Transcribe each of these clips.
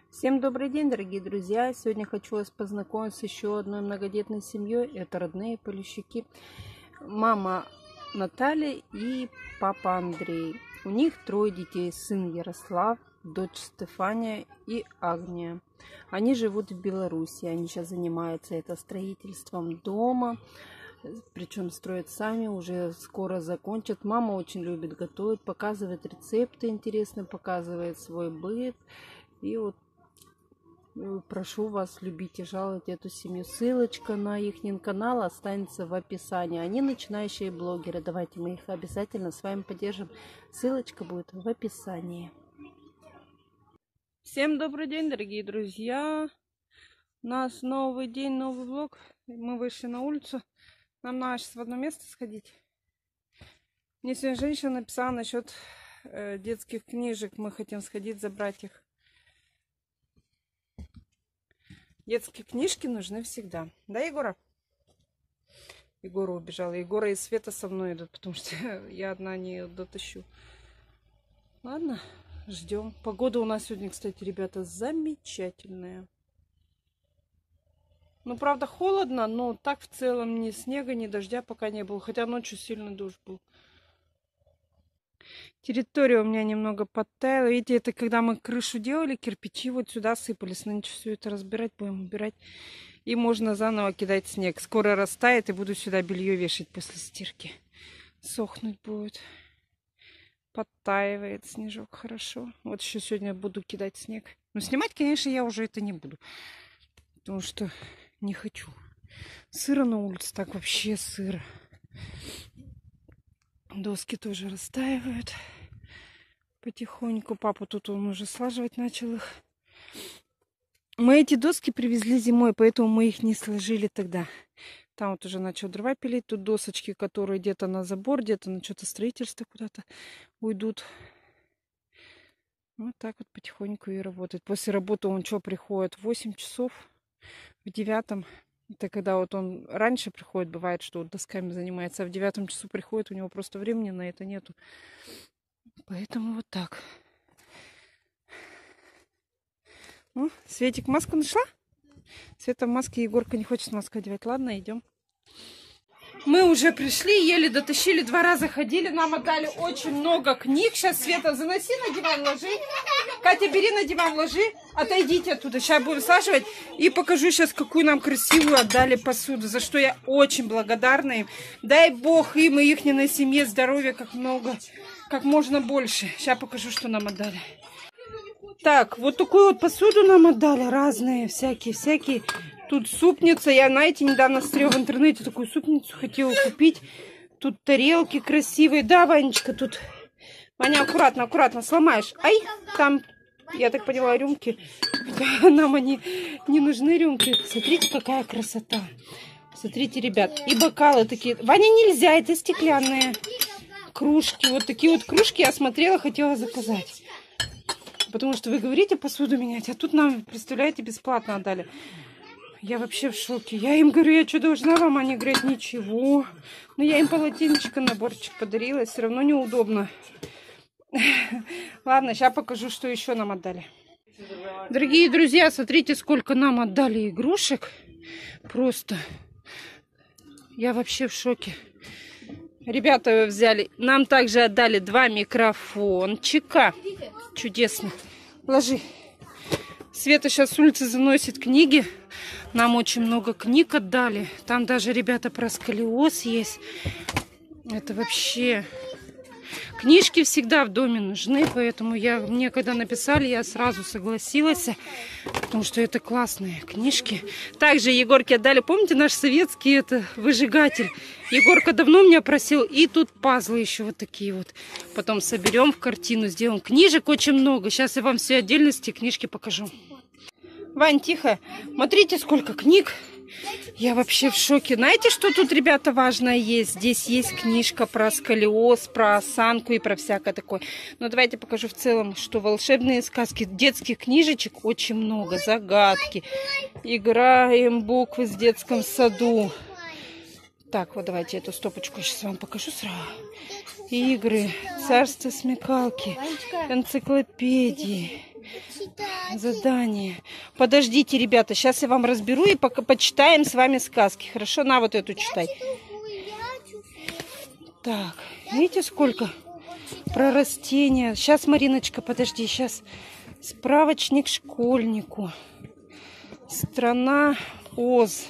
Всем добрый день, дорогие друзья! Сегодня хочу вас познакомить с еще одной многодетной семьей. Это родные Полищуки. Мама Наталья и папа Андрей. У них 3 детей. Сын Ярослав, дочь Стефания и Агния. Они живут в Беларуси. Они сейчас занимаются строительством дома. Причем строят сами, уже скоро закончат. Мама очень любит готовить, показывает рецепты интересно, показывает свой быт. И вот прошу вас, любить и жаловать эту семью. Ссылочка на их канал останется в описании. Они начинающие блогеры. Давайте мы их обязательно с вами поддержим. Ссылочка будет в описании. Всем добрый день, дорогие друзья. У нас новый день, новый влог. Мы вышли на улицу. Нам надо сейчас в одно место сходить. Мне сегодня женщина написала насчет детских книжек. Мы хотим сходить, забрать их. Детские книжки нужны всегда. Да, Егора? Егора убежала. Егора и Света со мной идут, потому что я одна не дотащу. Ладно, ждем. Погода у нас сегодня, кстати, ребята, замечательная. Ну, правда, холодно, но так в целом ни снега, ни дождя пока не было. Хотя ночью сильный дождь был. Территория у меня немного подтаяла. Видите, это когда мы крышу делали, кирпичи вот сюда сыпались. Нынче все это разбирать, будем убирать. И можно заново кидать снег. Скоро растает, и буду сюда белье вешать после стирки. Сохнуть будет. Подтаивает снежок хорошо. Вот еще сегодня буду кидать снег. Но снимать, конечно, я уже это не буду. Потому что не хочу. Сыро на улице, так вообще сыро. Доски тоже растаивают потихоньку. Папа тут он уже слаживать начал их. Мы эти доски привезли зимой, поэтому мы их не сложили тогда. Там вот уже начал дрова пилить. Тут досочки, которые где-то на забор, где-то на что-то строительство куда-то уйдут. Вот так вот потихоньку и работает. После работы он что, приходит в 8 часов, в 9. Это когда вот он раньше приходит, бывает, что вот досками занимается, а в 9 часу приходит, у него просто времени на это нету. Поэтому вот так. Ну, Светик маску нашла? Света в маске, Егорка не хочет маску одевать. Ладно, идем. Мы уже пришли, еле дотащили, 2 раза ходили, нам отдали очень много книг. Сейчас, Света, заноси на диван, ложи. Катя, бери на диван, ложи. Отойдите оттуда, сейчас будем слаживать. И покажу сейчас, какую нам красивую отдали посуду, за что я очень благодарна им. Дай Бог им и ихней семье здоровья как много, как можно больше. Сейчас покажу, что нам отдали. Так, вот такую вот посуду нам отдали, разные, всякие. Тут супница. Я, знаете, недавно смотрела в интернете такую супницу, хотела купить. Тут тарелки красивые. Да, Ванечка, тут... Ваня, аккуратно, сломаешь. Ай, там, я так поняла, рюмки. Нам они не нужны, рюмки. Смотрите, какая красота. Смотрите, ребят. И бокалы такие. Ваня, нельзя, это стеклянные. Кружки. Вот такие вот кружки я смотрела, хотела заказать. Потому что вы говорите посуду менять, а тут нам, представляете, бесплатно отдали. Я вообще в шоке. Я им говорю, я что должна вам? Они говорят, ничего. Но я им полотенечко, наборчик подарила. Все равно неудобно. Ладно, сейчас покажу, что еще нам отдали. Дорогие друзья, смотрите, сколько нам отдали игрушек. Просто. Я вообще в шоке. Ребята взяли. Нам также отдали 2 микрофончика. Чудесно. Ложи. Света сейчас с улицы заносит книги. Нам очень много книг отдали. Там даже, ребята, про сколиоз есть. Это вообще... Книжки всегда в доме нужны, поэтому мне когда написали, я сразу согласилась, потому что это классные книжки. Также Егорке отдали, помните, наш советский выжигатель? Егорка давно меня просил, и тут пазлы еще вот такие вот. Потом соберем в картину, сделаем. Книжек очень много, сейчас я вам все отдельности книжки покажу. Вань, тихо, смотрите, сколько книг. Я вообще в шоке. Знаете, что тут, ребята, важное есть? Здесь есть книжка про сколиоз, про осанку и про всякое такое. Но давайте покажу в целом, что волшебные сказки. Детских книжечек очень много. Загадки. Играем буквы в детском саду. Так, вот давайте эту стопочку сейчас вам покажу сразу. Игры, царство смекалки, энциклопедии. Задание. Подождите, ребята, сейчас я вам разберу и пока почитаем с вами сказки. Хорошо? На вот эту читай. Так, видите, сколько про растения. Сейчас, Мариночка, подожди, сейчас справочник школьнику. Страна Оз.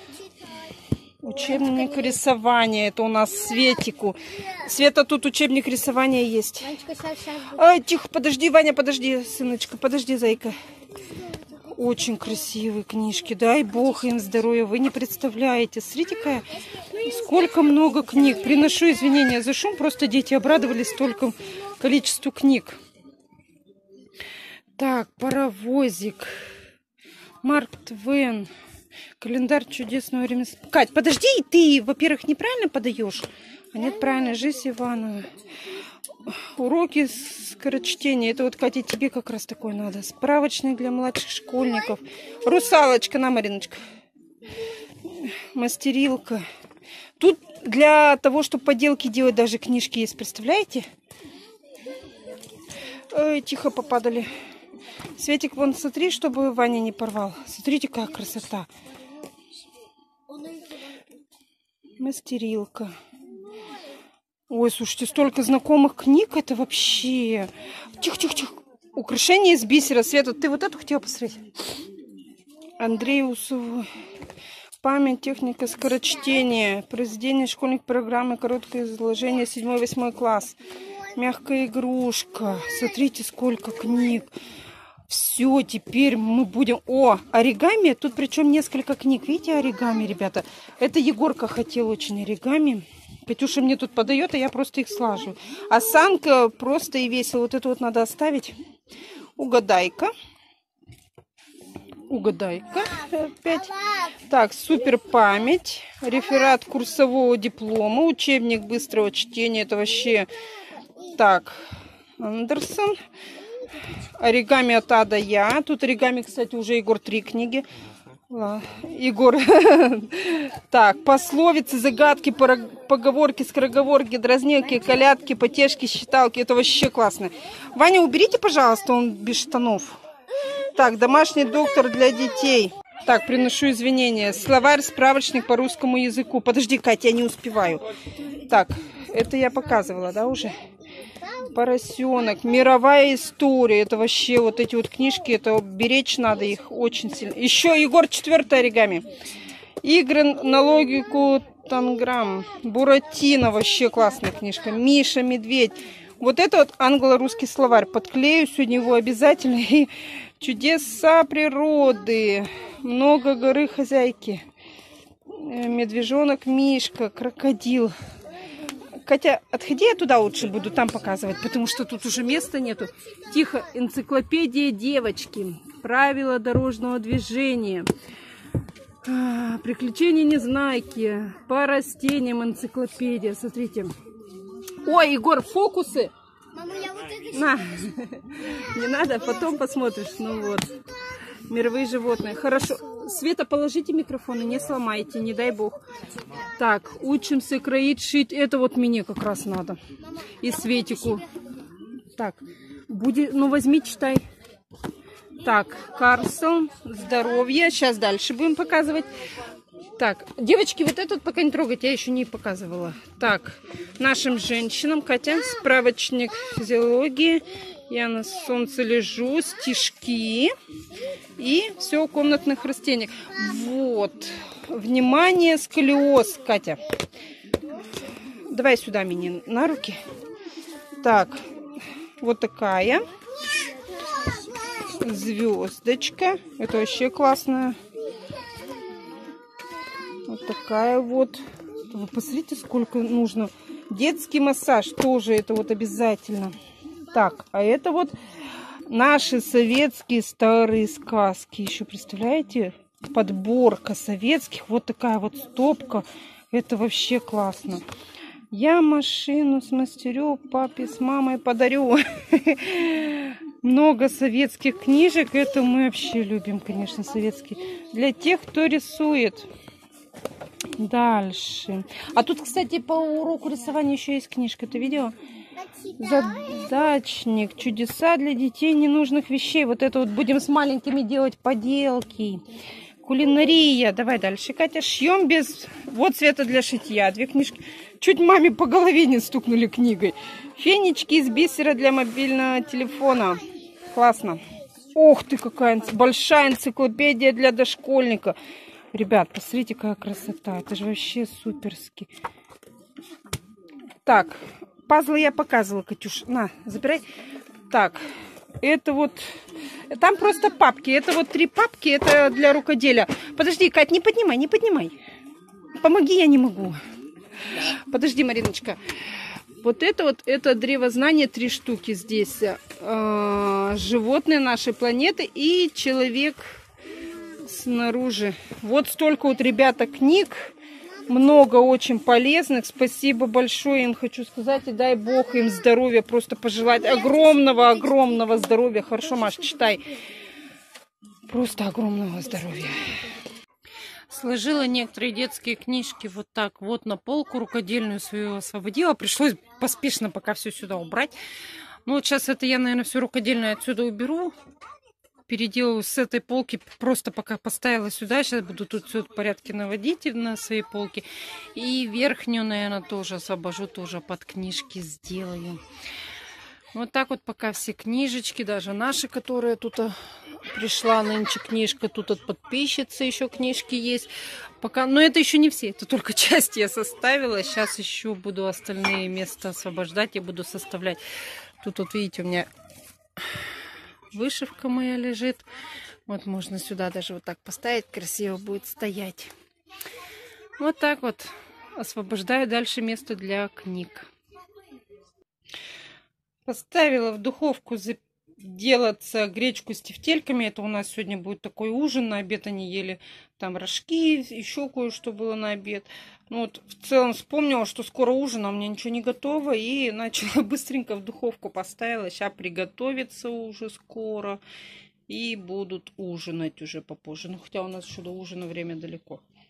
Учебник рисования. Это у нас Светику. Света, тут учебник рисования есть. Ай, тихо, подожди, Ваня, подожди, сыночка, подожди, зайка. Очень красивые книжки. Дай бог им здоровья. Вы не представляете. Смотрите, какая, сколько много книг. Приношу извинения за шум. Просто дети обрадовались столькому количеству книг. Так, паровозик. Марк Твен. Календарь чудесного ремесла. Кать, подожди, ты, во-первых, неправильно подаешь. А нет, правильно, Жизнь Иванова. Уроки скорочтения. Это вот, Катя, тебе как раз такое надо. Справочник для младших школьников. Русалочка, на, Мариночка. Мастерилка. Тут для того, чтобы поделки делать, даже книжки есть, представляете? Ой, тихо попадали. Светик, вон, смотри, чтобы Ваня не порвал. Смотрите, какая красота. Мастерилка. Ой, слушайте, столько знакомых книг, это вообще... Тихо, тихо, тихо. Украшение из бисера. Света, ты вот эту хотела посмотреть? Андрей Усовой. Память, техника скорочтения. Произведение школьных программы, короткое изложение, 7-8 класс. Мягкая игрушка. Смотрите, сколько книг. Все, теперь мы будем... О, оригами. Тут причем несколько книг. Видите, оригами, ребята? Это Егорка хотел очень оригами. Катюша мне тут подает, а я просто их слажу. Осанка просто и весело. Вот это вот надо оставить. Угадайка. Угадайка. 5. Так, супер память. Реферат курсового диплома. Учебник быстрого чтения. Это вообще... Так, Андерсон. Оригами от А до Я. Тут оригами, кстати, уже Егор 3 книги. Егор. Так, пословицы, загадки, поговорки, скороговорки, дразнилки, колядки, потешки, считалки. Это вообще классно. Ваня, уберите, пожалуйста, он без штанов. Так, домашний доктор для детей. Так, приношу извинения. Словарь, справочник по русскому языку. Подожди, Катя, я не успеваю. Так, это я показывала, да, уже? Поросенок, мировая история. Это вообще вот эти вот книжки, это беречь надо их очень сильно. Еще Егор 4 оригами. Игры на логику Танграм. Буратино, вообще классная книжка. Миша, Медведь. Вот это вот англо-русский словарь. Подклею сегодня его обязательно. И чудеса природы. Много горы хозяйки. Медвежонок Мишка, крокодил. Катя, отходи, я туда лучше буду там показывать, потому что тут уже места нету. Тихо, энциклопедия девочки. Правила дорожного движения. Приключения Незнайки. По растениям энциклопедия. Смотрите. Ой, Егор, фокусы. Мама, я вот это... На. Не надо, потом посмотришь. Ну вот. Мировые животные. Хорошо. Света, положите микрофон и не сломайте, не дай бог. Так, учимся кроить, шить. Это вот мне как раз надо. И Светику. Так, будет, ну возьми, читай. Так, Карсон, здоровье. Сейчас дальше будем показывать. Так, девочки, вот это вот пока не трогать, я еще не показывала. Так, нашим женщинам, Катя, справочник физиологии. Я на солнце лежу, стишки и все о комнатных растениях. Вот, внимание, сколиоз, Катя. Давай сюда меня на руки. Так, вот такая звездочка. Это вообще классная. Вот такая вот. Вы посмотрите, сколько нужно. Детский массаж тоже это вот обязательно. Так, а это вот наши советские старые сказки. Еще представляете? Подборка советских. Вот такая вот стопка. Это вообще классно. Я машину смастерю, папе с мамой подарю. Много советских книжек. Это мы вообще любим, конечно, советские. Для тех, кто рисует. Дальше. А тут, кстати, по уроку рисования еще есть книжка. Ты видела? Задачник. Чудеса для детей ненужных вещей. Вот это вот будем с маленькими делать поделки. Кулинария. Давай дальше, Катя. Шьем без... Вот Света для шитья. 2 книжки. Чуть маме по голове не стукнули книгой. Фенечки из бисера для мобильного телефона. Классно. Ух ты, какая большая энциклопедия для дошкольника. Ребят, посмотрите, какая красота. Это же вообще суперски. Так, пазлы я показывала, Катюш. На, забирай. Так, это вот... Там просто папки. Это вот 3 папки, это для рукоделия. Подожди, Кать, не поднимай, не поднимай. Помоги, я не могу. Подожди, Мариночка. Вот, это древознание 3 штуки здесь. Животные нашей планеты и человек снаружи. Вот столько вот, ребята, книг. Много очень полезных. Спасибо большое им хочу сказать. И дай Бог им здоровья. Просто пожелать огромного здоровья. Хорошо, Маш, читай. Просто огромного здоровья. Сложила некоторые детские книжки вот так вот на полку. Рукодельную свою освободила. Пришлось поспешно пока все сюда убрать. Ну вот сейчас это я, наверное, все рукодельное отсюда уберу. Переделаю с этой полки, просто пока поставила сюда. Сейчас буду тут все в порядке наводить на своей полке. И верхнюю, наверное, тоже освобожу, тоже под книжки сделаю. Вот так вот пока все книжечки, даже наши, которые тут пришла нынче книжка. Тут от подписчицы еще книжки есть. Пока, но это еще не все, это только часть я составила. Сейчас еще буду остальные места освобождать и буду составлять. Тут вот видите, у меня... Вышивка моя лежит. Вот можно сюда даже вот так поставить. Красиво будет стоять. Вот так вот. Освобождаю дальше место для книг. Поставила в духовку делаться гречку с тефтельками. Это у нас сегодня будет такой ужин. На обед они ели там рожки. Еще кое-что было на обед. Ну вот в целом вспомнила, что скоро ужин, а у меня ничего не готово. И начала быстренько в духовку поставила. Сейчас приготовится уже скоро. И будут ужинать уже попозже. Ну хотя у нас еще до ужина время далеко.